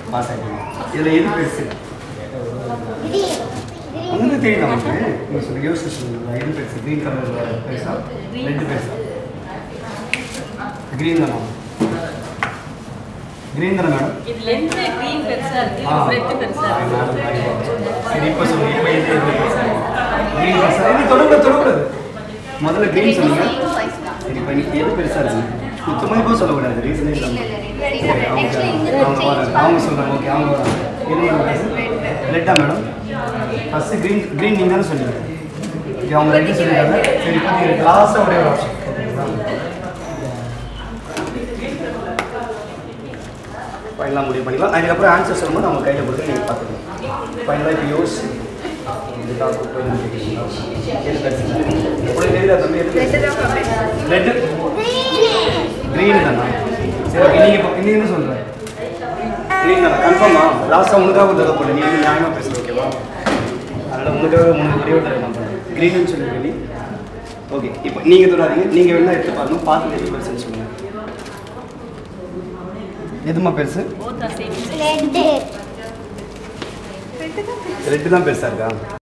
Pass ஆகிட்டீங்க. இதில் எது பெருசு? உங்களுக்கு தெரியும் நமக்கு. நீங்கள் சொல்லி யோசிச்சு சொல்லுங்களா, எது பெருசு? க்ரீன் கலர் பெருசா, ரெட்டு பெருசா? க்ரீன் தானா? க்ரீன் தானே மேடம்? சரி, இப்போ சொல்லுங்கள். இப்போ எது பெருசா? க்ரீன் பெருசா? இது தொடக்கூடாது. முதல்ல க்ரீன் சொல்லுங்கள். சரி, இப்போ இன்னைக்கு எது பெருசாக இருக்குது? சுத்தமாக சொல்லக்கூடாது. ரீசனே இல்லாமல் அவங்க சொல்கிறாங்க. ஓகே, அவங்க வராங்க. எது பெருசு? ரெட்டா மேடம்? ஃபஸ்ட்டு க்ரீன் நீங்கள் தானே சொல்லுங்கள். ஓகே, அவங்க ரெட்டு சொல்லிட்டாங்க. சரி, இப்போ நீங்கள் லாஸ்ட்டாக ஒரே ஒரு ஆப்ஷன் ஃபைனலாக முடிவு பண்ணிக்கலாம். அதுக்கப்புறம் ஆன்சர் சொல்லும்போது நம்ம கையில் கொடுத்து நீங்கள் பார்த்துக்கலாம். ஃபைனலாக இப்போ யோசிச்சு இதுக்காக கூப்பிட்டு எது பெருசு? உங்களுக்கு தெரியுதா தம்பி? ரெட்டு க்ரீன் தானா? சரி, ஓகே. நீங்கள் இப்போ நீங்கள் என்ன சொல்கிறேன்? க்ரீன் தானே? கன்ஃபார்மா? லாஸ்ட்டாக உனக்காக ஒரு தடவை போடல. நீங்கள் நியாயமாக பேசுகிறேன், ஓகேவா? அதனால் உங்களுக்காக ஒரே ஒரு தடவை நான் பண்ணுறேன். க்ரீன்னு சொல்லி. ஓகே, இப்போ நீங்கள் தொடாதீங்க. நீங்கள் வேணா எடுத்து பாருங்க. பார்த்து எது பெருசுன்னு சொல்லுங்கள். எதுமா பெருசு? ரெட்டு தான் பெருசாக இருக்கா?